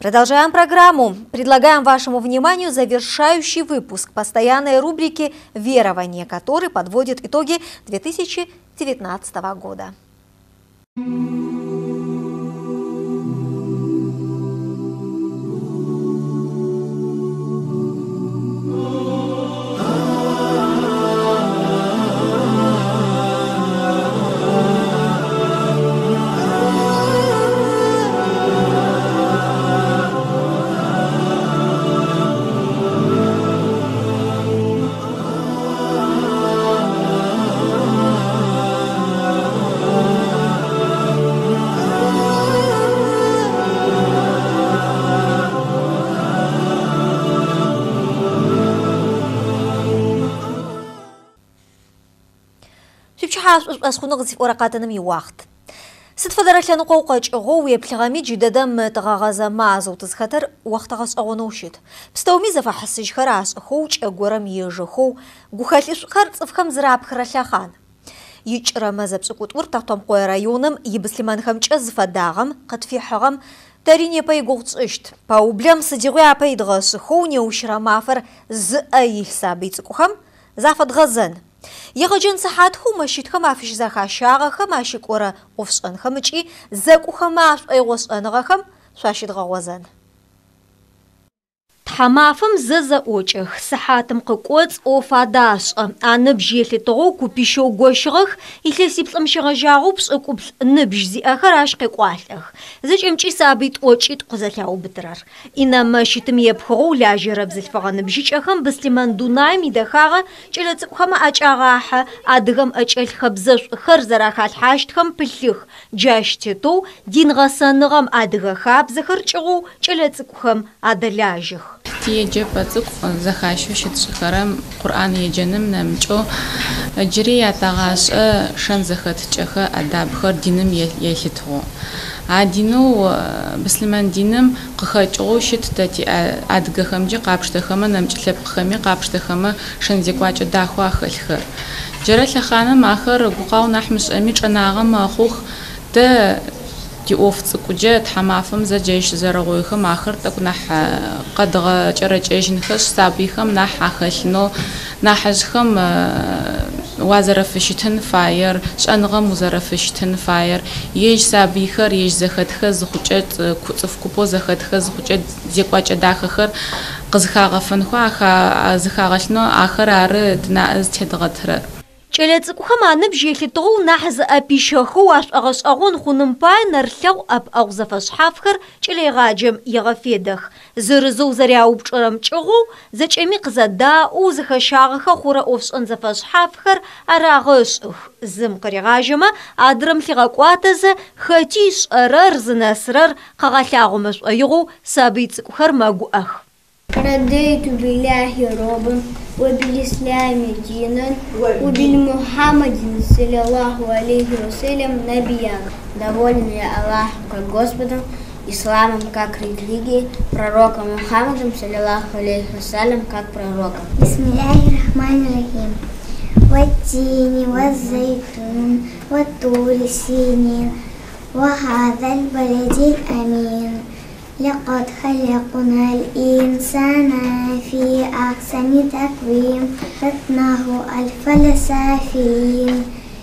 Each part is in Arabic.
Продолжаем программу. Предлагаем вашему вниманию завершающий выпуск постоянной рубрики «Верование», который подводит итоги 2019 года. أسخنق زي ورقاتنا مي وقت ستفدر لنا قوقج غوي بلغامي جددم تغاغزا مازو تزخطر وقت غاس أغنوشت بستومي زفا حسج خراس خوش أغورم يجخو غوخاليش خرط افخم زراب خراشاخان يجرى مزب سكوت ورتاقتم قوي رايونم يبسلمان خمج أزفا داغم قد في حغم تاريني باي غوغت اشت باو بلام سديغويا باي دغاس خوني وشرا مافر زأي حسابيت سكوخم زافت غزن يغجن صحات هو مشيت خما فيش زخا شاغا خما شكورا وفسن خمجي زكو خما اي وسن غخم شاشد غوزن تحمافم ززا اوچخ صحاتم قوقوص اوفاداش انبجي لتغو كوبيشو غوشغخ يلسيبلم شغجاغو بسقوب نبج زي اخراش قيقوالخ زچمچي سابيت اوچيت قزلاو بترار انما شيتم يبخو لاجرب زلفغن بجيچخم بسلمان دوناي ميدخاغا چلص خما اچاغاح ادغم اچل خبزش خرزرا خالحاشتخم بلخ جاشتو دينغسنغم ادغخاب زخرچغو چلصخم ادلاجخ تيجي بتوق زخاشو شتشخرم قرآن يجنم نمجو جري يتغاش شن زخت تشخ أداب خر دينم يهتو عادينو بسلمان دينم قخاجو شت تاتي أدغخمجي قابشتخم نمجلب خمي قابشتخم شن زكواج داخوا خلخر جرى لخانم آخر قاو نحمش أميج أناغم أخوخ ده دي أوفت كوجات حمافم زجيش زرغويخم آخر تكونح قدغ جرجيشن خش سابيخم نح خشنو نحجخم وزرفشتن فاير شأنغم وزرفشتن فاير يج سابيخر يج زخت خز خوجات كوتف كوبو زخت خز خوجات زيقواج داخخر قزخاغ فنخوا خا زخاغشنو آخر عر دناز تدغتر چلص خما نبجي لتغو نحز ابيشخو اغس اغون خنمباي نرلو اب اغزفش حافخر چلي غاجم يغفيدخ زرزو زرياو بچرم چغو زچمي قزدا او زخشاغخ خورا اوفس انزفش حافخر اراغش زم قريغاجما ادرم لغقواتز ختيش اررز نسرر قغالاغمش ايغو سابيت خر ماغوخ رضيت بالله ربا وبالإسلام دينا وبالمحمد صلى الله عليه وسلم набия. Доволен ли Аллах как Господом, исламом как религией, пророком Мухаммадом саллаллаху алейхи вассалям как пророком. Бисмиллахи рахмани рахим. والتين والزيتون والطور سينين وهذا البلد الأمين لقد خلقنا الإنسان في أحسن تقويم فتناه أسفل سافلين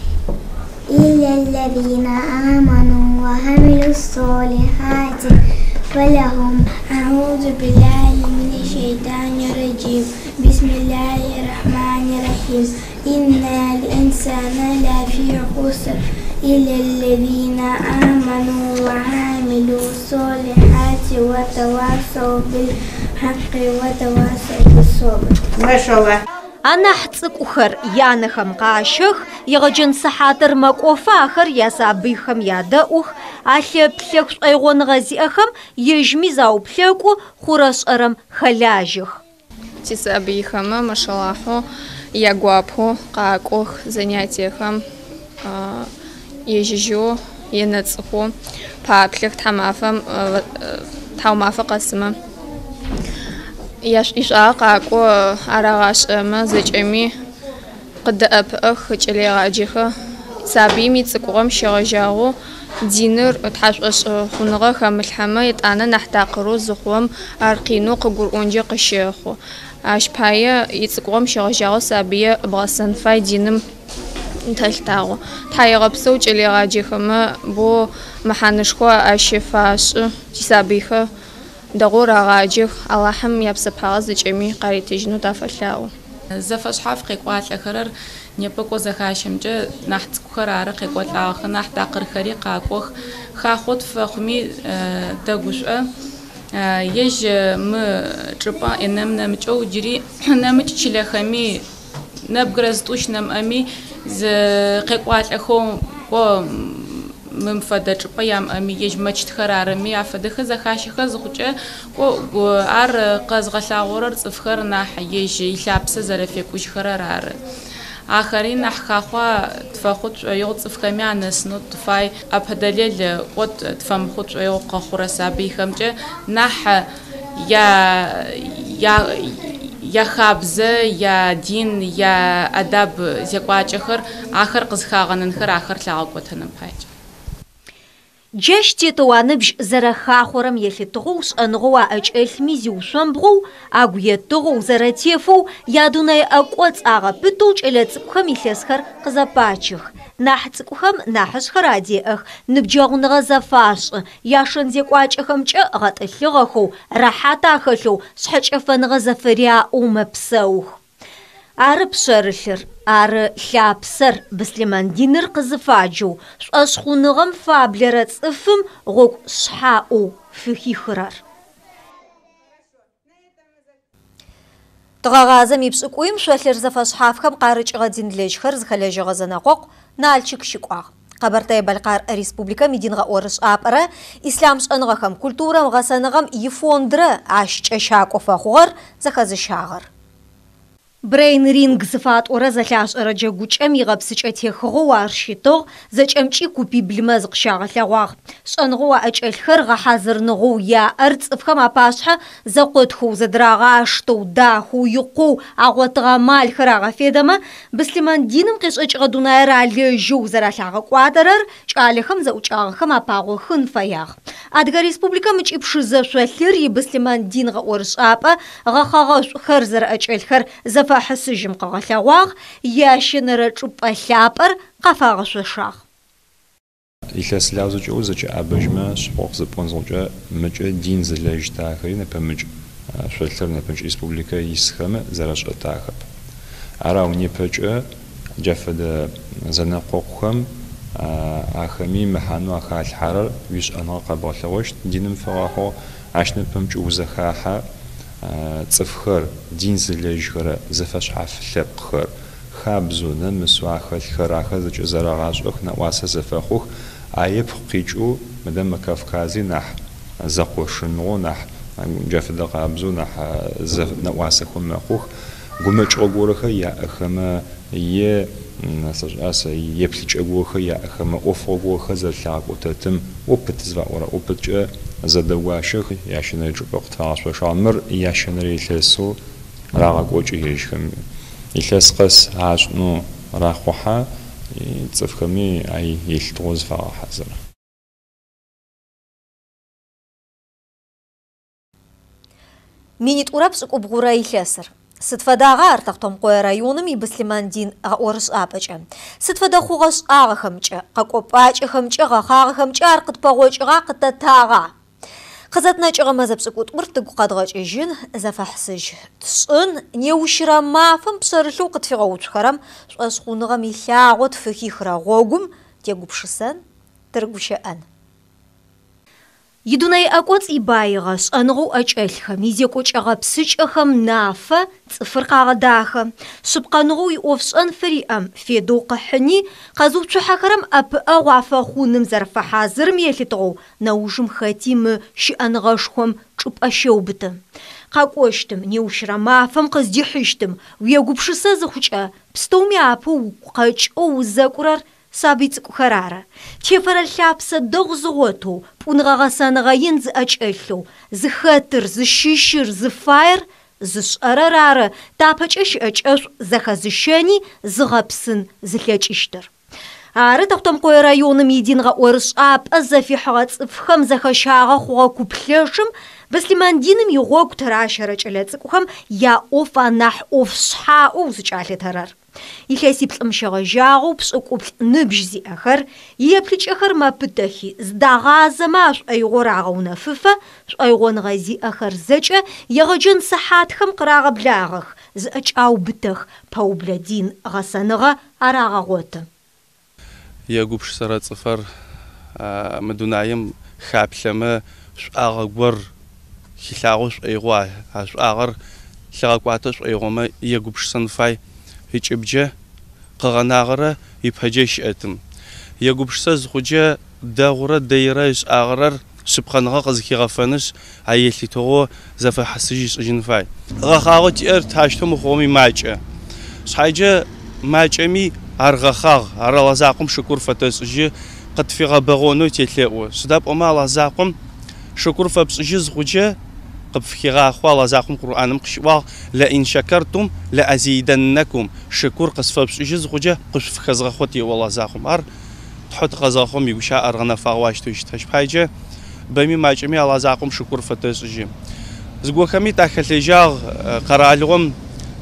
إلا الذين آمنوا وعملوا الصالحات فلهم. أعوذ بالله من الشيطان الرجيم. بسم الله الرحمن الرحيم. إن الإنسان لفي خسر إلا الذين آمنوا وعملوا الصالحات وتواصوا بالحق وتواصوا بالصبر. ما شاء الله. أنا حتسك أخر يانخم قاشخ يغجن سحاتر مكوفا آخر ياسابيخم يادأوخ أحيا بلخش أيغون غازيخم يجمي زاو بلخو خورس أرم خلاجخ تسابيخم ما شاء الله يغوابخو قاقوخ занятиехам يجيجو ينصحو بابلخ تمافم تاومافا قسمه يشاقاقو أراغاش أما زجمي قد أبأخ جليغاجيخ сабими цикугам щегъэжьагъо диныр тхьашӏош хъуныгъэ хэмылъхьэмэ етӏанэ нахь такъыру зыхъугъэм ар къинэу къыгурыӏонкӏэ къыщэхъу. Ащ пае ицыкугъэм щегъэжьагъо сабие бгъэсэн фай диным тэлътагъо. Тхьаегъэпсэу кӏэлэегъаджэхэмэ бо мэхьанышхо ащефашӏы тисабыйхэ дэгъоу рагъаджэх Аллахьым япсэпагъэ зыкӏэми къаритыжьынэу тафэлъагъо. Зэфэшъхьаф къекӏуалӏэхэрэр непэ кӏо зэхащэмкӏэ нахь цӏыкӏухэр ары къекӏолӏагъэхэ нахь такъырхэри къакӏох. Хахъот фэхъуми дэгушӏо. Ежь мы чӏыпӏэ энэм нэмыкӏэу джыри нэмыкӏ чылэхэми нэбгырэ зытӏущ нэмыӏэми зы къекӏуалӏэхэу кӏо мым фэдэ чӏыпӏэ ямыӏэми ежь мэчтхэр арыми афэдэхэ зэхащэхэр зыхъукӏэ кӏо ар къэзгъэлъагъорэр цӏыфхэр нахь ежь илъапсэ зэрэфекӏужьхэрэр ары. Ахэри нахь хахъо тфэхъу тшӏоигъу цӏыфхэми анэсынэу тыфай апэдэлэл ӏот тфэмыхъу тшӏоигъу къэхъурэ сабыйхэмкӏэ нахь я хабзэ, я дин, я адаб зекӏуакӏэхэр ахэр къызхагъэнэнхэр ахэр лъагъэкӏотэнэм паекӏэ. Джащ тетыуаныбжь зэрэхахъорэм елъытыгъоу шӏэныгъоу аӏэкӏэлъми зиушъомбгъоу агу етыгъоу зэрэтефэу ядунай ӏэкӏоц агъэпытэу кӏэлэцӏыкӏухэм илъэсхэр къызэпачых. Нахь цӏыкӏухэм нахьышхэр адеӏэх, ныбджэгъуныгъэ зэфашӏы, яшэн зекӏуакӏэхэмкӏэ гъэтӏылъыгъэхэу, рэхьат ахэлъэу, шъхьэкӏэфэныгъэ зэфэриаӏоу мэпсэух. Ары пшъэрылъыр, ары лъапсэр Быслъэман Диныр къызыфаджэу шӏошъхъуныгъэм фаблэрэ цӏыфым гъогу шъхьаӏоу фыхихырэр. Тыгъэгъазэм ипшӏыкӏуим шъолъыр зэфэшъхьафхэм къарыкӏыгъэ дин лэжьхэр зыхэлэжьыгъэ зэнэкъокъу Налчик щыкӏуагъ. Къэбэртай-Балкъэр Республикэм идингъэ ӏорышӏапӏэрэ ислам шӏэныгъэхэм, культурэм, гъэсэныгъэм ифондрэ ащкӏэ щакӏо фэхъугъэр зэхэзыщагъэр. Брейн ринг зыфатӏорэ зэлъашӏэрэ джэгукӏэм игъэпсыкӏэ техыгъэу ар щытыгъ, зэкӏэмкӏи купиблымэ зыкъыщагъэлъэгъуагъ. Шӏэныгъэу аӏэкӏэлъхэр гъэхьазырныгъэу яӏэр цӏыфхэм апашъхьэ зэкъотхэу, зэдрагъаштэу, дахэу, икъоу, агъотыгъэ малхэр агъэфедэмэ Быслъэман Диным къешӏэкӏыгъэ дунаер алэжьэу зэралъагъэкӏуатэрэр кӏалэхэм зэӏукӏагъэхэм апагъохын фаягъ. Адыгэ Республикэм ыкӏи пшызэ шъолъыр ибыслъэман Дин гъэӏорышӏапӏэ гъэхъэгъэшӏухэр зэрэӏэкӏэлъхэр зэфэхьысыжьым къыгъэлъэгъуагъ, ящэнэрэ чӏыпӏэ лъапӏэр къафагъэшъошагъ. Илъэс лязыкӏэу зэкӏэӏэбэжьмэ шъхъокъу зэпӏонзгъэкӏэ мыкӏэ дин зылэжьтахэри нэпэмыкӏ шъолъыр нэпэмыкӏ республикэ исхэмэ зэрэшӏэтахэп. Арау непэкӏэ джафэдэ зэнэкъокъухэм ахэми мэхьанэу ахалъхьарэр уишӏэныгъэ къэбгъэлъэгъощт. Диным фэгъэхьыгъ ащ нэпэмыкӏ узэхахьэ цӏыфхэр, дин зылэжьхэрэ зэфэшъхьаф лъэпкъхэр, хабзу, нэмысу ахэлъхэр ахэр зэкӏэ зэрэгъашӏох, нэӏуасэ зэфэхъух. Аепхъу къикӏыу мыдэ мы Кавкази нахь зэкъошыныгъо, нахь джафэдэ къабзэу нахь нэӏуасэхэу мэхъух. Гумэкӏыгъэ горэхэр яӏэхэмэ еплъыкӏэ горэхэр яӏэхэмэ ӏофыгъэ горэхэр зэрэлъагъэкӏотэтым опыт зыфаӏорэ опыткӏэ зэдэгуащэх ящэнэрэ чӏыпӏэ къытфагъэшъошагъ. Мыр ящэнэрэ илъэсу рагъэкӏокӏы ежьхэм. Илъэс къэс ашӏнэу рахъухьэ цӏыфхэми ай елъытыгъэу зыфагъэхьазыры. Минитӏурэ пшӏыкӏубгъурэ илъэсыр. Сыд фэдагъа ар Тахтомкъое районым ибыслъэман Дин гъэӏорышӏапӏэкӏэ? Сыд фэдэ хъугъэ шӏагъэхэмкӏэ, къэкӏопӏакӏэхэмкӏэ, гъэхъагъэхэмкӏэ ар къытпэгъокӏыгъа, къытэтагъа? Къызэтнэкӏыгъэ мэзэ пшӏыкӏутӏур тыгу къэдгъэкӏыжьын, зэфэхьсыжь тшӏын, неущырэ мафэм пшъэрылъэу къытфигъэуцухэрэм шӏошъхъуныгъэм илъагъо тфыхихырэ гъогум тегупшысэн, тыргущыӏэн. Идунай ӏэкӏоц ибаигъэ шӏэныгъэу ӏэкӏэлъхэм, изекӏокӏэгъэ псыкӏэхэм нафэ цӏыфыр къагъэдахэ. Шъыпкъэныгъэу иӏофшӏэн фыриӏэм федэу къыхьыни, къэзыуцухьэхэрэм ӏэпыӏэ гъуафэ хъуным зэрэфэхьазырым елъытыгъэу нэужым хэти мы щыӏэныгъэшхом чӏыпӏэ щеубыты. Къэкӏощтым, неущырэ мафэм къыздихьыщтым, уегупшысэ зыхъукӏэ, пстэуми апэу къэкӏэу узэкӏурэр сабый цӏыкӏухэр ары. Тефэрэ лъапсэ дэгъу зыгъотэу, пӏуныгъэ гъэсэныгъэ ин зыӏэкӏэлъэу, зыхэтыр, зыщищыр, зыфаер, зышӏэрэр ары. Тапэкӏэ щыӏэкӏэшӏу зэхэзыщэни, зыгъэпсын, зылъэкӏыщтыр. Ары Тохтомкой районым единға орышап, азафихаға цыфхам захашаға хуға куплешым, Баслимандиным югок тарашара чалецкухам я офа нах офсха узчале тарар. Ихесип мшагажагу псукуп ныбжзи ахар, еплич ахар мапытахи, сдагазамаш айгорагуна фыфа, айгон гази ахар зача, ягажын сахатхам крагаблагах, зачау бытах, паубладин гасаныга арагагота. Ягубш сарацфар мадунаем хапшлама агагвар хилаагус айгва агар хилаагватас айгома ягубш санфай хичибже qaganagara ипхажеш этим ягубшса зхужа дагура дейрайс аграр субханага казхигафаныс аелитого зафахасижис жинфай гахагот эр таштом хоми мача сайжа мачами аргахаг аралазакум шукур фатасжи qatfiga bagonu teleo sudab oma lazaqum shukur fabsji zhujja qafkiga khwala zaqum qur'anim qishwa la in shakartum la azidannakum shukur qasfabsji zhujja qafkazga khwati wala zaqum ar txut qazaqum yusha argana fawashtu ishtashpayja bami majmi ala zaqum shukur fatasji zgokami takhaljar qaralgum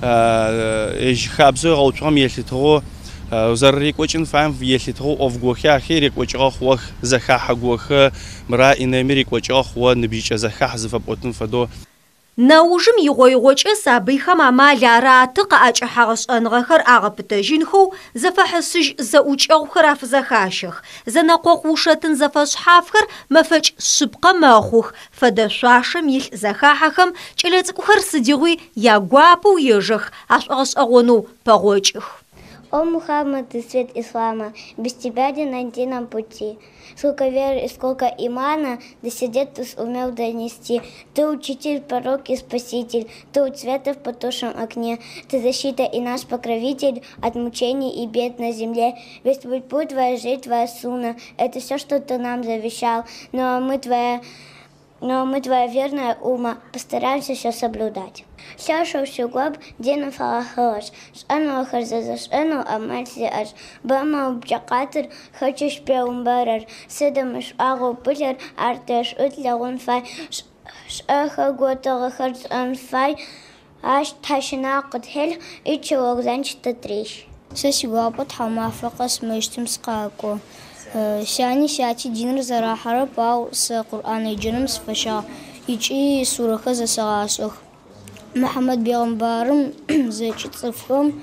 ejkhabzu qawtqam yelitro وزرريك وجن فهم في يلتهو أوف جوخيا خيرك وجاخ وخ زخاح جوخ مرا إن أمريك وجاخ ونبيج زخاح زفب أتن فدو ناوجم يغويغوش سابيخا ماما لاراتق أجحاغش أنغخر أغبتجينخو زفحسج زوج أو خراف زخاشخ زنقوق وشتن زفاش حافخر مفج سبقا ماخوخ فدشاشم يل زخاحخم چلتك خرس ديغوي ياغوابو يجخ أش أغونو بغوجخ. О, Мухаммад, ты свет ислама, без тебя не найти нам пути. Сколько веры и сколько имана, до сердец ты умел донести. Ты учитель, пророк и спаситель, ты у цвета в потушем окне. Ты защита и наш покровитель от мучений и бед на земле. Весь твой путь, твоя жизнь, твоя суна, это все, что ты нам завещал. Но мы твоя верная ума, постараемся все соблюдать. Шашу шугоб дина фалахаш, шану ахарзазаш, шану амальси аш, бама убчакатер, хочешь пеумбарар, седамаш агу путер, артеш утлягун фай, шаха готага харз анфай, аш ташина катхел, и чулок занчта триш. Сесигуапот хамафакас мыштим скаку. Сяни сяти динр зарахара пау с Кур'ан иджинам сфаша, ичи сураха засагасух. Мухаммад Бейгамбарым зачитсыфым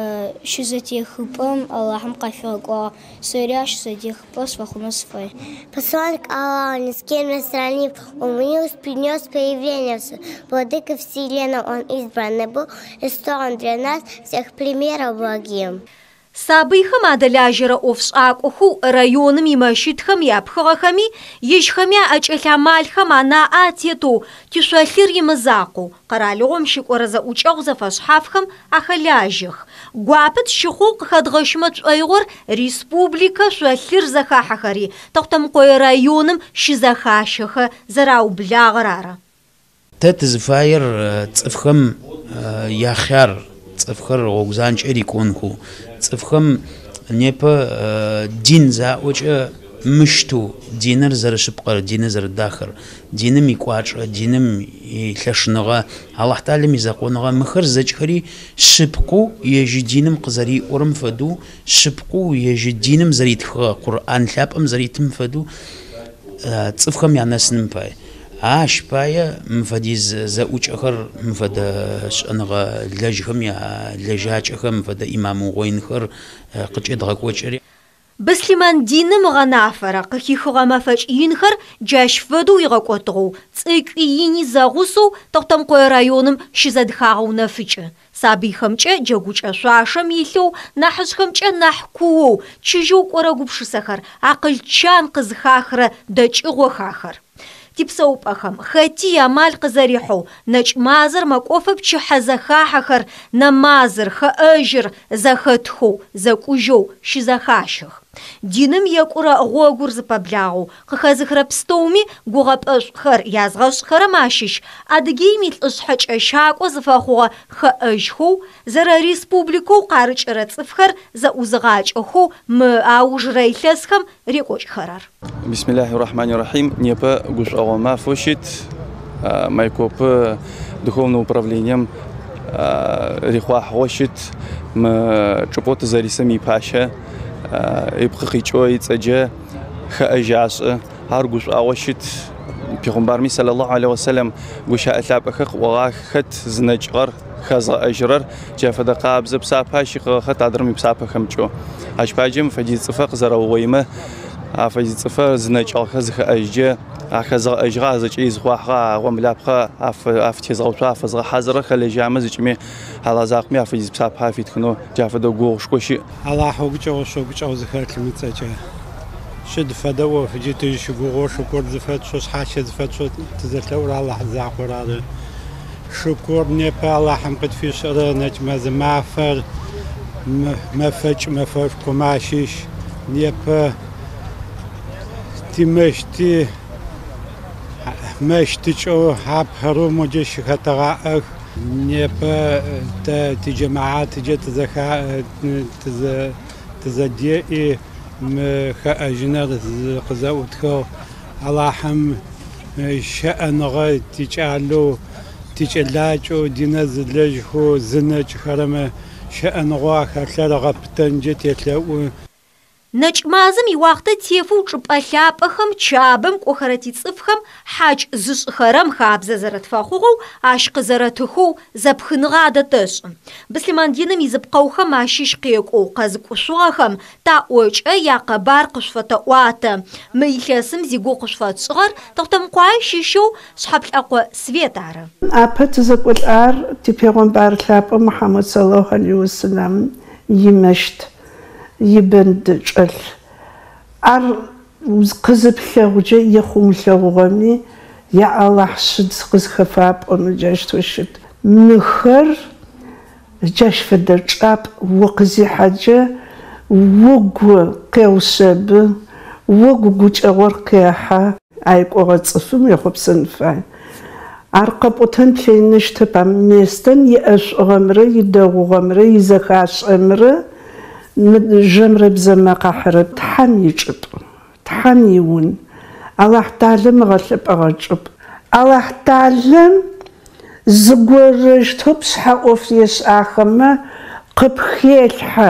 шизатехыпым Аллахым кафиргуа, сыря шизатехыпы свахунасфай. Посланник Аллаха, ни с кем не сравнив, он принес появление Владыка Вселенной, он избранный был и стал для нас всех примеров благим. Сабыйхам адаляжера офшакуху районым имашитхам япхагахами, ешхами ачалямальхам ана атету, тишалир имазаку, каралюгам шикораза учах зафашхавхам ахаляжих. Гуапет шихук хадгашмат айгор республика шалир захахахари, тахтамкой районым шизахашиха зараубляграра. تتزفاير تفخم ياخر تفخر وغزانش اريكونكو تفخم نيبا دين زا وجه مشتو دينر زر شبقر دينر زر داخر دينم يقواش دينم يخشنغا الله تعالى ميزاقونغا مخر زجخري شبقو يجي دينم قزري اورم فدو شبقو يجي دينم زريتخ قران لابم زريتم فدو تفخم يانسنم باي بايا مفديز زوج آخر مفدا أنا لجهم يا لجاج آخر مفدا إمام وينخر قد غاكوتشري بسلمان دينم غنافرة قكي خغما فاش ينخر جاش فدو يغاكوتغو تسيك ييني زاغوسو تغتم قوي رايونم شزاد خاغونا فيجا سابي خمجة جاگوچ أشواشم يلو نحج خمجة نحكوو چجو قراغوب شسخر عقل چان قزخاخر داچ غوخاخر تبسوب أخم خاتي مال قزريحو نج مازر مكوفب چح زخاحخر نمازر خاجر زختخو زكوجو شزخاشخ Динам якура гогур запаблягу, хахазыхра пстоуми гугапэшхэр язгъэшхэрэ машищ, адыгейми лӏышъхьэкӏэ щакӏо зыфэхъугъэ хэӏэжьхэу, зэрэ республикэу къарыкӏэрэ цӏыфхэр зэӏузыгъакӏэхэу мы аужрэ илъэсхэм рекӏокӏхэрэр. Бисмиллахи рахмани рахим. Непэ гушӏэгъомэ фощит майкопы духовным управлением рихуахъощит мы чӏыпӏотэ зэрисым ипащэ ипхъыкъикӏо ицӏэджэ хэӏэжьашӏэ ар гушӏуагъощит Пигъумбарми саллаллаху алейхи ва саллям гушъаӏэ лъапӏэхэр къыӏогъэх хэт зынэкӏыгъэр хэзгъэӏэжьырэр джафэдэ къабзэ псапащи къыгъэхэт адрым ипсапэхэмкӏэ. Ащпаджэм фэдиз цӏыфэ къызэрэугъоимэ афэдиз цӏыфэ зынэкӏыгъэхэр зыхэӏэжьыкӏэ ахэзгъэӏэжьыгъэ зэкӏэ изыхъуахъэ агъомлапхъэ афтезгъэуцо афэзгъэхьазырэ хэлэжьамэ зэкӏэми алазакъми афэдиз псапхъэ афитхынэу джафэдэ гугъушкӏо щыӏ. Аллахь угукӏэгъу зыхэлъым ыцӏэкӏэ. Щыд фэдэ офыджи тыщыгугъо шыкур зыфэтшъо шъхьащэ зыфэтшъо тызэлъэӏур Аллахь закъор ары. Шыкур непэ Аллахьым къытфишӏырэ нэкӏ мэзы мафэр мэфэкӏ мэфэшӏу мащищ непэ тимэщти мэщтыкӏэу хьапхэрэу моджэ щыхэтэгъаӏэх. Непэ тэ тиджэмаат тыджэ тызэдеӏи хэӏэжьыныр къызэӏутхэу Аллахьым щэӏэныгъэ тикӏалэу тикӏэлакӏэу динэ зылэжьхэу зынэкӏхэрэмэ щэӏэныгъо ахэлъэр гъэпытэнкӏэ телъэӏу. Нэкӏмазым иуахътэ тефэу чӏыпӏэ лъапӏэхэм чабэм кӏохэрэ тицӏыфхэм хьакӏ зышӏыхэрэм хабзэ зэрэтфэхъугъэу ащ къызэрэтыхэу зэпхыныгъэ адэтэшӏы. Быслъэмандиным изыпкъэухэм ащищ къекӏоу къэзыкӏушъугъэхэм таӏокӏэ якъэбар къышъуфэтэӏуатэ. Мы илъэсым зигугъу къышъуфэтшӏыгъэр Тохтамкъуай щищэу шъхьаплӏэкъо Свет ары. Апэ тызэкӏолӏар типегъумбар лъапӏэ Мухьэмэд саллаллаху алейхи ва саллям имэщт. Ибэнд чӏэлъ ар къызыплъэгъукӏэ ехъумылъэгъугъэми я Аллахь щыд къызхэфапӏэм джащтэу щыт. Мыхэр джащ фэдэ чӏапӏ укъызихьэкӏэ угу къеушъэбы, угу гукӏэгъор къехьэ айкӏогъэ цӏыфым ехъупсэн фай. Ар къэпӏутэн плъэныщтэп местэн иӏэшӏугъэмрэ идэгъугъэмрэ изэхашӏэмрэ жэмрэ бзэмэ къахьэрэ тхьэм ичӏыпӏ, тхьэм иун. Аллахь Таалэм ыгъэлъэпӏэгъэ чӏыпӏ. Аллахь Таалэм зыгорэщтэу пшъхьэ ӏоф ешӏахэмэ къыпхелъхьэ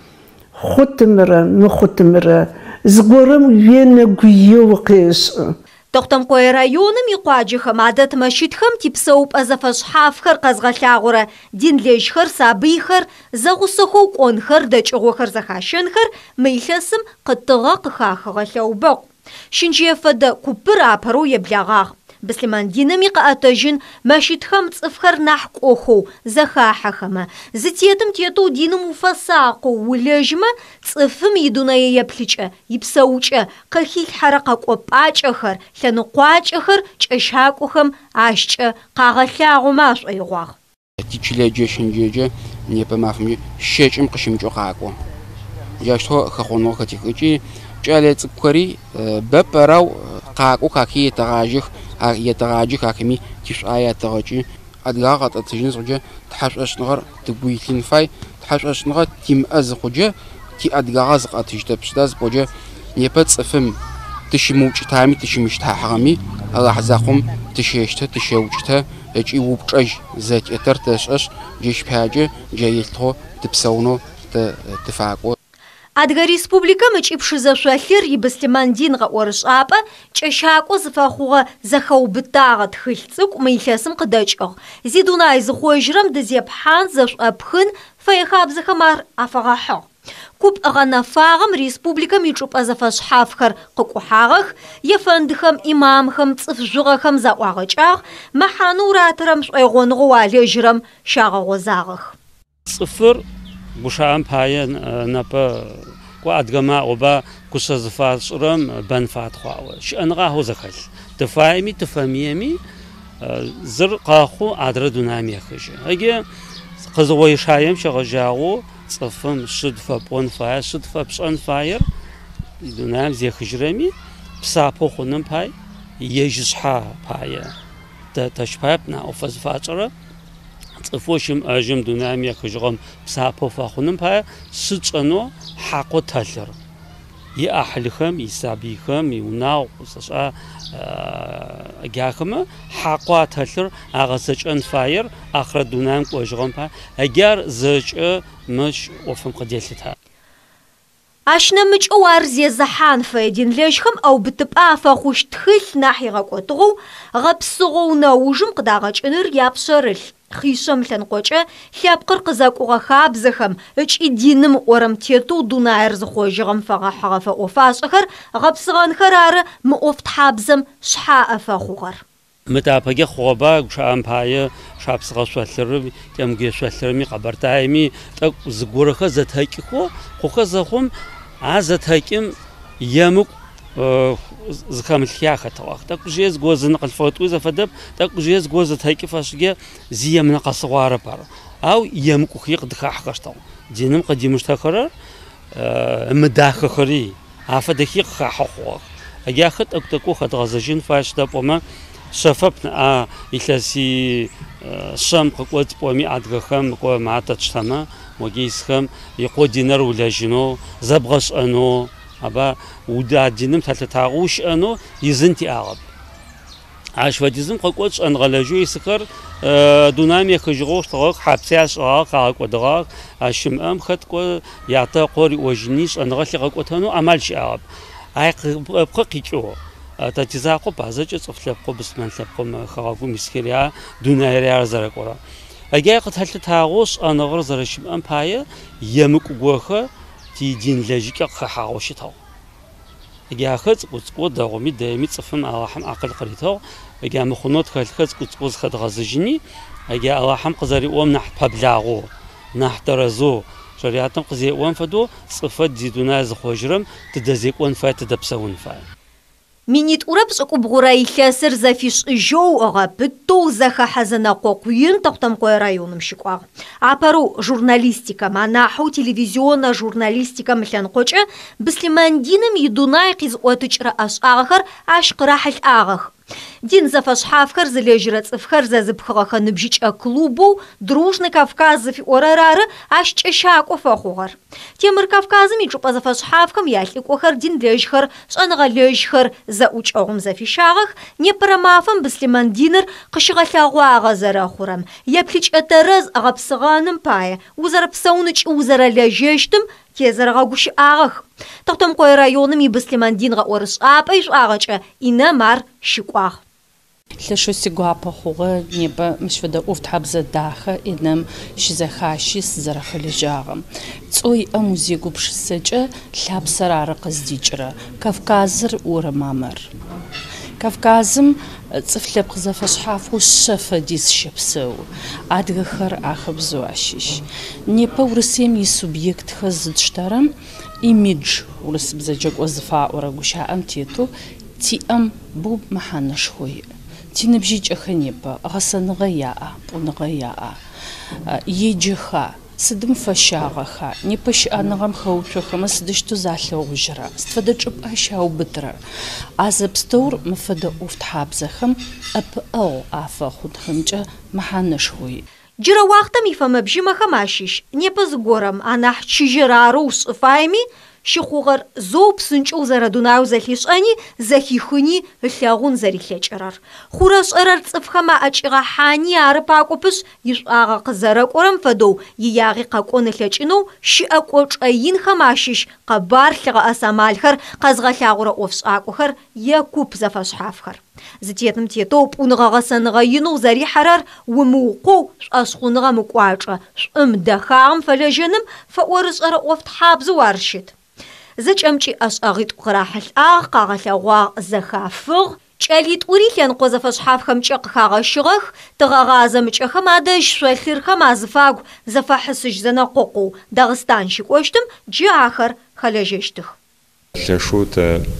хъутымрэ мыхъутымрэ зыгорэм уенэгуеу къешӏы. Тохтамкъуай районым икъуаджэхэм адэт мэщитхэм типсэупӏэ зэфэшъхьафхэр къэзгъэлъагъорэ дин лэжьхэр, сабыйхэр, зэгъусэхэу кӏонхэр, дэкӏыгъохэр зэхащэнхэр мы илъэсым къытыгъэ къыхахыгъэ лъэубэгъу. Щынджые фэдэ купыр апэрэу еблагъагъ. Быслъэмандинэми къыӏэтэжьын мэщитхэм цӏыфхэр нахь кӏохэу зэхахьэхэмэ, зытетым тетэу диным уфэсакъоу улэжьмэ цӏыфым идунэе еплъыкӏэ, ипсэукӏэ, къыхилъхьэрэ къэкӏопӏакӏэхэр, лъэныкъуакӏэхэр кӏэщакӏохэм ащкӏэ къагъэлъагъомэ ашӏоигъуагъ. Тичылэджэ щынджэджэ непэ мафэмджэ щэкӏым къыщымыкӏэу къакӏо. Джащтэу хэхъонэу хэтихыкӏи кӏэлэ цӏыкӏухэри бэпэрау къакӏо хаки етэгъаджэх ахими тишӏае ятэгъэкӏи адыгагъэ къэтӏэтыжьын зыхъуджэ тхьашӏошныгъэр тыгуилъын фай, тхьашӏошныгъэ тимыӏэ зыхъуджэ тиадыгагъэ зыкъэтыжьтэп сыда зыхъуджэ непэ цӏыфым тыщымыукӏытами тыщымыщтахьыгъэми Аллахь закъом тыщещтэ тыщеукӏытэ ыкӏи упчӏэжь зэтетэр тэшӏэшъ джэщпяджэ джаелътыгъо тыпсэунэу тыфакӏо. Адыгэ Республикэм ыкӏи пшызэшъолъыр ибыслъэмандин гъэӏорышӏапӏэ кӏэщакӏо зыфэхъугъэ зэхэубытагъэ тхылъ цӏыкӏу мы илъэсым къыдэкӏыгъ. Зи дунай зыхъуэжьырэм дызепхьан зэшӏэпхын фэехабзэхэм ар афэгъэхьыгъ. Купӏэ гъэнэфагъэм республикэм ичӏыпӏэ зэфэшъхьафхэр къыкӏухьагъэх, ефэндыхэм, имамхэм, цӏыф жъугъэхэм заӏуагъэкӏагъ, мэхьанэу уратырэм шӏоигъоныгъэу алэжьырэм щагъэгъозагъэх. Цӏыфыр гушаӏэм пае нэпэ адыгэмэ аӏоба гушъэ зыфашӏырэм бэн фатхъуагъо. Щыӏэныгъагъэу зэхэлъ. Тыфаеми тыфэмиеми зыр къэхъу адрэ дунаим ехыжьы. Ыгьы къызыгъоишаем щегъэжьагъэу цӏыфым щыд фэпӏон фае, щыд фэпшӏэн фаер دونام زي خجرمي بسابو خونم باي يجزحا باي تشبابنا أو فزفاترة تفوشم أجم دونام يخجرم بسابو فخونم باي سجنو حقو تلر يأحلخم يسابيخم يوناو سشا أجاكم حقو تلر أغسجن فاير آخر دونام كوجرم باي أجار زج مش وفم قديلتها أشنا مجوار زي زحان فايدين ليشهم أو بتبقى فخوش تخيل ناحية قطغو غبصغو ناوجم قداغج انر يابسرل خيشم لنقوشة لابقر قزاك وغخاب زخم اج إدينم ورم تيتو دوناير زخوجغم فغحغ فأوفاس أخر غبصغان خرار مؤفت حابزم شحاء فخوغر متابعة خوابا شام باية شاب سقى سوالرمي تام جي سوالرمي قبرتايمي تك زغورخ زتهيك خو زخم عزتهيكم يمك زخم الخياخة توقت تك جيز جوز نقل فوتو إذا فدب تك جيز جوز تهيك فاشجع زي من قصوار بار أو يمك خيق دخاح قشطو دينم قديم مشتكرر مداخ خري عفوا دقيق خاحوخ أجاخد أكتكو خد غزجين فاش دبوما شفبنا إلاسي شام قوت بومي عدغخم قو معتشتما وجيسخم يقو دينار ولا جنو زبغش أنو أبا ودا دينم تلتاغوش أنو يزنتي أعرب عاش وديزم قوتش أن غلاجو يسكر دونامي خجروش طرق حبسياش راق ودراق عشم أم خد قو يعطى قوري وجنيش أن غلي قوتانو عملش أعرب أي بقيتشو تجزاقو بعضج صفلقو بسمن لقو خرافو مسكريا دونايريا زرقورا اگه قتل تاغوش أنا غرز رشم أم باية يمك وجوه تي دين لجيك خحاوش تاو اگه خد قط داغمي دايمي صفم ألاحم عقل قريتاو اگه مخونات خد قط خد غزجني اگه ألاحم قزاري أم نحت ببلاغو نحت رزو شريعتم قزي أم فدو صفات ديدونا زخوجرم تدزيك أم فات تدبسون فاي منيت أوربس أكو بغراي خاسر زافيش جو أغا بتو زخا حزنا قوقوين تقتم قوي رايون مشيقوا عبارو جورناليستيكا مناحو تلفزيون جورناليستيكا مثلا قوشة بسلمان دينم يدوناي قيز واتج رأس آخر عشق راحل آخر دين زفاش حافكر زليجرت افخر زبخغا نبجيج كلوبو дружный Кавказ في اورارار اشچ شاق وفخوغر تيمر Кавказم يجوب زفاش حافكم يالك وخر دين ليجخر شنغ ليجخر زاوچ اغم زفي شاغخ نيبرمافم بسلمان دينر قشغا لاغوا غزرا خورم يبليچ اترز اغبسغانم باي وزربسونچ وزرا ليجشتم كيزرغا غوش آغخ تقتم قوي رايونم يبسلمان دين غورس آبايش آغاچ إنا مار شقواغ لشو سيقوابا خوغا نيبا مش فدا اوفت حبزة داخا إنم شزخاشيس زرخ لجاغم تسوي أموزيقو بشسجة لاب سرار قزديجرا كافكازر ورمامر كافكازم تفلب قزفش حافو الشفا ديس شبسو عدغخر آخبزو عشيش نيبا ورسيم يسوبيكت خزد شترم إيميج ورسب زجاق وزفاء ورقوشا أم تيتو تي أم بوب محانش خوي تي نبجيج أخنيبا غسن غياء بون غياء يجيخا سدم فشاغخا نيباش أنغم خوتوخما سدشتو زالو غجرا ستفدجب أشاو بترر عزب ستور مفدا أوفت حابزخم أب أو آفا خودخمجا محانش خوي جرا وقتا ميفهم بجيما خماشيش نيبا زغورم أنا حشيجرارو صفايمي شخوغر زوب سنچو زردوناو زليش أني زخيخوني اللاغون زريخيج أرار خوراش أرار تصفخما أجيغا حاني عرباكو بش يش آغا قزارك ورم فدو يياغي قاقون اللاجينو شي أكوش أين خماشيش قبار لغا أسامالخر قزغا لاغورا أوفش آكوخر يكوب زفاش حافخر زتيتم تيتوب ونغا سنغينو زري حرار وموقو أشخونغا مقواجا دخاغم فلاجنم فأورش أرا أوفت حابزو وارشد زج أمشي أغيط قراحل قاغلغوا زخافغ شاليت أوريث ينقذ فشحاف خمشق خاغشغخ تغاغاز مشخ مادش شوخير خمازفاغ زفاحسج زنا قوقو داغستان شكوشتم جي آخر خلاجشتخ لشوت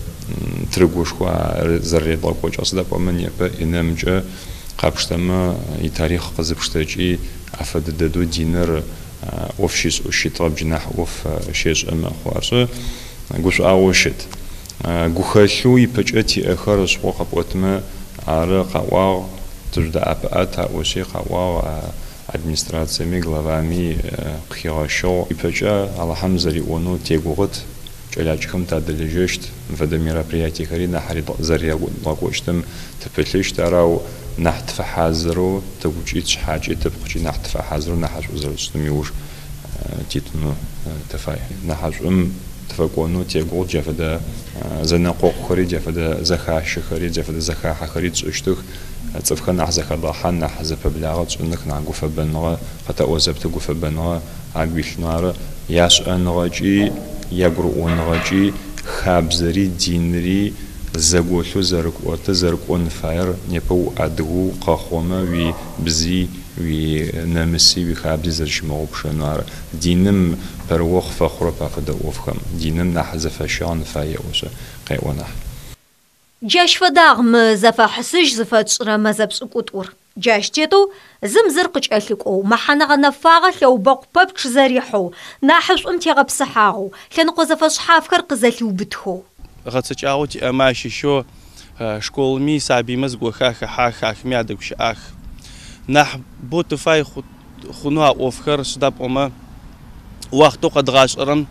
ترغوشوا زري ضاقوش أصدا بمن يبا إنامجا قابشتما يتاريخ قزبشتاجي أفد دادو دينر وفشيس وشيطاب جناح وف شيش أما خوارش قوش أوشت قخلو يبجأتي آخر سوق قبوتما على قواو تجد أبعات أوشي قواو администрациями, главами қиғашо ипача Аллахам зариону тегуғыт чалячхам тадалежешт в этом мероприятии хари нахари зариагуштам тапелешт арау нахтфа хазру тагучит шхачи тапхучи нахтфа хазру нахаш узарустами уж титну тафай нахашум تفقونو تيغو جفدا زنقوق خري جفدا زخاش خري جفدا زخاح خري تشتخ تصفخن احزخ ضحن نحذف بلاغت انك نعقف بنغا خطا وزبت قف بنغا عقبيشنار ياش انغاجي يغرون غاجي خابزري دينري زغوشو زرقوت زرقون فاير نيبو ادغو قخوما وي بزي وي نمسي وي خابزي زرشمو بشنار دينم بروخ فخر بافدا وفخم دينم نحذف شان فايوش قيونا جاش فداغم زفا حسج زفا رمزب سقطور جاش تيتو زمزر قچالكو محنغ نفاغ لو بقبب زريحو ناحس امتيغ بصحاغو لنقو زفا صحاف كرقزلو بتخو غتچاو تي اماشي شو شكول مي سابي مزغو خاخ حاخ ميادك اخ نح بوت فاي خنوا اوفخر سداب اما وقتو قد غاشرن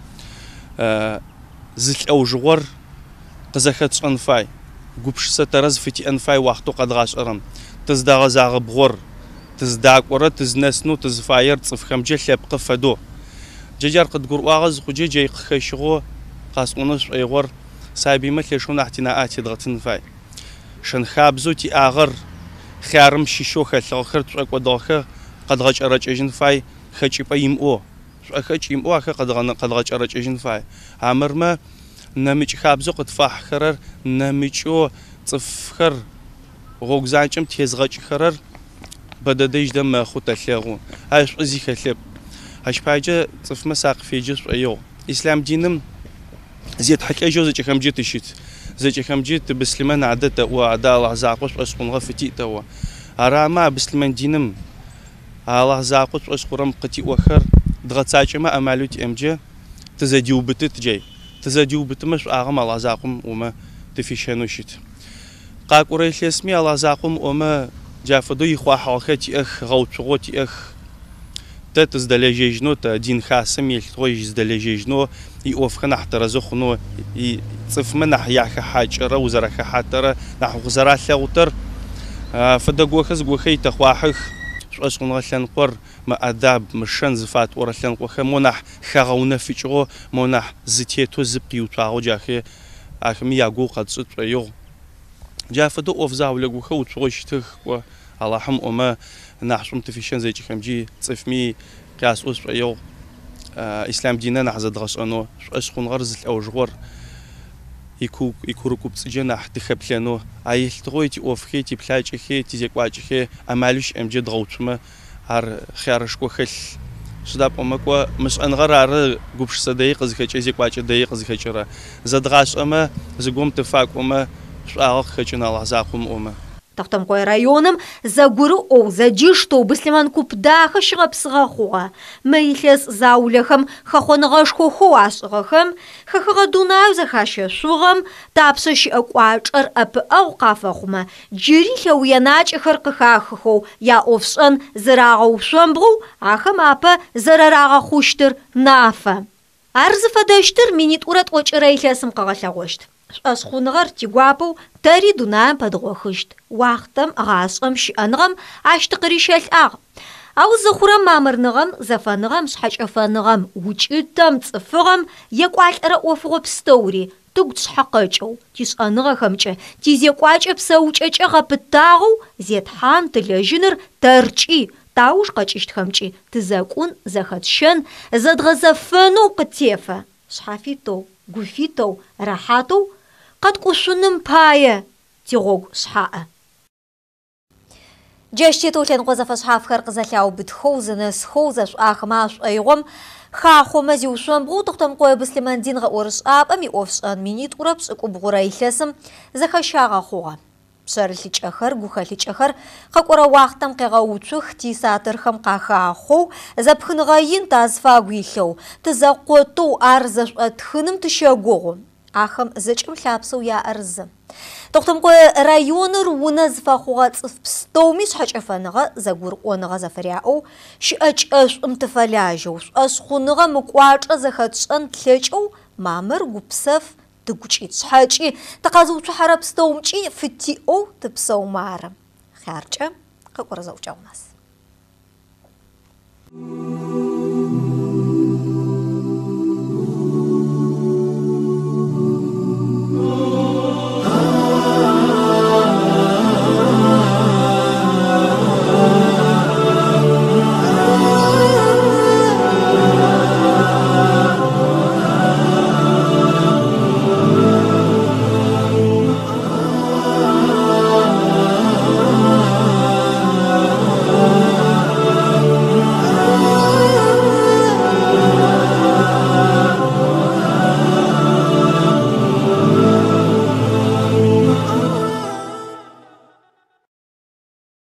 زل او جور قزخت انفاي قبش سترز فتي انفاي وقتو قد غاشرن تزداغ زاغ بغور تزداق ورا تزنسنو تزفاير تصفخم جل قفدو ججار قد قرواغز خوجي جاي خشغو قاسقونس ايغور سايبي مثل شو نحتنا اتي ضغطن فاي شن خابزو تي اغر خيارم شيشو خلخر تقو دوخه قد غاج ارججن فاي خچي بايم او خچيم او قد غاج ارججن فاي عمرما نمچ خابزو قد فاح خرر نمچو صفخر غوغزانچم تيز غاج خرر بدديج دم خوتلغو هاش ازي خلب هاش باجه صف مساق فيجس ايو اسلام دينم زيت حكي جوزك كم جيت شيت زيك كم جيت بسلمان عدته وعدا الله زاقوس اسقون غفتي تو اراما بسلمان دينم الله زاقوس اسقرم قتي وخر دغتاچما امالوت امجه تزديو بتت جاي تزديو بتمش اغم الله زاقم وما تفيشنو شيت قاقوريش اسمي الله زاقم وما جافدو يخوا حوختي اخ غوتشغوتي اخ تتز دلجيجنو تا دين خاصم يلتوي دلجيجنو يوفخ نحت رزخنو يصف منح ياخ حاجره وزرخ حتر نحو غزرا ثوتر فدغوخز غوخي تخواخ اسقون غشن قر ما اداب مشن زفات ورشن قخ منح خغونه فيچو منح زتيتو زبيو تاو جاخي اخمي ياغو قصط يو جافدو اوفزاو لغوخ وتوشتخ اللهم اما نحشم تفيشن زي خمجي صفمي قياس اوس يو اسلام ديننا نحزد غشانو اسقون غرز او جور يكو كوب سجنا حتى خبلانو ايلتغويتي اوفخيتي بلاجخيتي زيقواجخي امالوش امجد غوتما هر خيارشكو خل شداب امكو مش انغرار غوبش صديق زكاچي زيقواچ دقيق زكاچرا زدغاش اما زغوم تفاق اما شاغ خچنا الله زاقم اما Тахтамқой районым загуру о задишто быслиман купдаха шрапсрахуа. Мэйлес заулехам хахонагашхоху ашрахам хахарадунау захаша шурам тапсаш аквачар ап ауқафахума джирихя уянач харкахаххо я овшан зарагушамбру ахам апа зарарагахуштыр нафа. Арзфадаштыр минит урат очрайхясым қағалағошт. Асхунагар тигуапу тари дунаем подгохышт. Вахтам агасам шианагам аштыкыришал аг. Ау захурам мамырнагам зафанагам шхачафанагам учитам цфагам яквалра офгоп стори. Туг цхакачу тисанага хамча тизеквача псаучача гапытагу зетхан тылежинер тарчи тауш качишт хамчи тзакун захатшен задгазафану qtеfa шхафито гуфито рахату قد قشنم باية تيغوغ صحاء جاشتي تولين قوزة صحاف خرق زلاو بتخوزن سخوزش آخماش أيغم خاخو مزيو شنبغو تختم قوي بسلمان دين غورش آب أمي أوفش آن مينيت وربش أكو بغوراي خلاسم زخشاغا خوغا شرليچخر غوخليچخر خقورا وقتم قيغاوچخ تيساترخم قاخاخو زبخنغاين تازفاغويلو تزاقوتو ارزش اتخنم تشاغوغو اخم زچم لابسو يا ارز تختمكو رايونر ونزفاخوغا صفستومي شحچفنغا زغورقونغا زفرياو شاچاش امتفلاجو اسخونغا مقواچ زخاتشن تلچو مامر غوبسف تقولي حاجي تقازو تحرب ستومشي فتي أو تبسو مارم خارجة قرزو جوناس